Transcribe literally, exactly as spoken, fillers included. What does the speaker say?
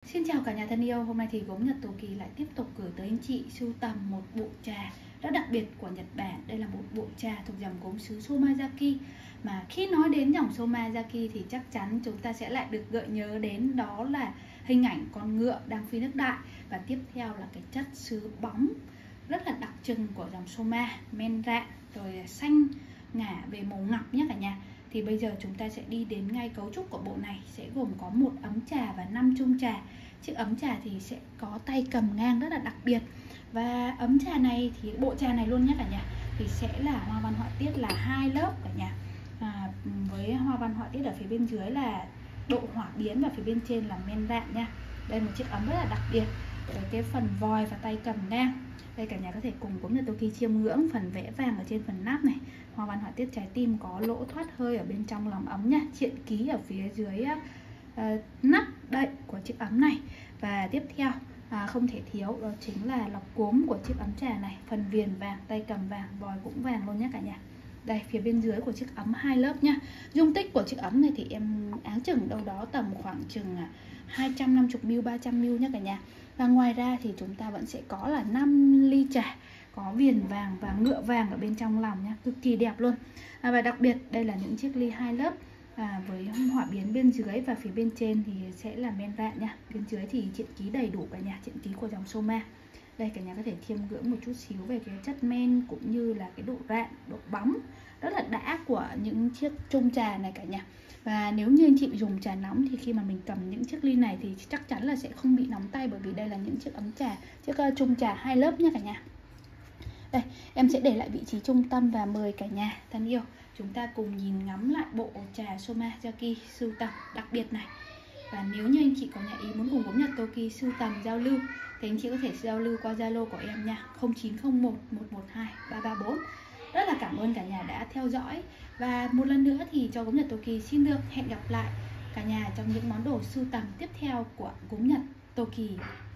Xin chào cả nhà thân yêu, hôm nay thì gốm Nhật Toki lại tiếp tục gửi tới anh chị sưu tầm một bộ trà rất đặc biệt của Nhật Bản. Đây là một bộ trà thuộc dòng gốm sứ Somazaki. Mà khi nói đến dòng Somazaki thì chắc chắn chúng ta sẽ lại được gợi nhớ đến đó là hình ảnh con ngựa đang phi nước đại. Và tiếp theo là cái chất sứ bóng rất là đặc trưng của dòng Soma, men rạn, rồi xanh ngả về màu ngọc nhé cả nhà. Thì bây giờ chúng ta sẽ đi đến ngay cấu trúc của bộ này, sẽ gồm có một ấm trà và năm chung trà. Chiếc ấm trà thì sẽ có tay cầm ngang rất là đặc biệt. Và ấm trà này thì bộ trà này luôn nhé cả nhà, thì sẽ là hoa văn họa tiết là hai lớp cả nhà. À, với hoa văn họa tiết ở phía bên dưới là độ hỏa biến và phía bên trên là men rạn nha. Đây một chiếc ấm rất là đặc biệt với cái phần vòi và tay cầm ngang. Đây cả nhà có thể cùng gốm Nhật Toki chiêm ngưỡng phần vẽ vàng ở trên phần nắp này, hoa văn họa tiết trái tim có lỗ thoát hơi ở bên trong lòng ấm nha, triện ký ở phía dưới uh, nắp đậy của chiếc ấm này. Và tiếp theo à, không thể thiếu đó chính là lọc gốm của chiếc ấm trà này, phần viền vàng, tay cầm vàng, vòi cũng vàng luôn nhé cả nhà. Đây phía bên dưới của chiếc ấm hai lớp nhá. Dung tích của chiếc ấm này thì em áng chừng đâu đó tầm khoảng chừng hai trăm năm mươi mi li lít, ba trăm mi li lít nhé cả nhà. Và ngoài ra thì chúng ta vẫn sẽ có là năm ly trà có viền vàng và ngựa vàng ở bên trong lòng nha, cực kỳ đẹp luôn. À, và đặc biệt đây là những chiếc ly hai lớp à, với họa biến bên dưới và phía bên trên thì sẽ là men rạn nha. Bên dưới thì triện ký đầy đủ cả nhà, triện ký của dòng Soma. Đây cả nhà có thể chiêm ngưỡng một chút xíu về cái chất men cũng như là cái độ rạn, độ bóng rất là đã của những chiếc chung trà này cả nhà. Và nếu như anh chị dùng trà nóng thì khi mà mình cầm những chiếc ly này thì chắc chắn là sẽ không bị nóng tay, bởi vì đây là những chiếc ấm trà, chiếc uh, chung trà hai lớp nha cả nhà. Đây, em sẽ để lại vị trí trung tâm và mời cả nhà thân yêu chúng ta cùng nhìn ngắm lại bộ trà Somazaki sưu tầm đặc biệt này. Và nếu như anh chị có nhà ý muốn cùng gốm Nhật Toki sưu tầm giao lưu thì anh chị có thể giao lưu qua Zalo của em nha, không chín không một, một một hai, ba ba bốn. Rất là cảm ơn cả nhà đã theo dõi. Và một lần nữa thì cho gốm Nhật Toki xin được hẹn gặp lại cả nhà trong những món đồ sưu tầm tiếp theo của gốm Nhật Toki.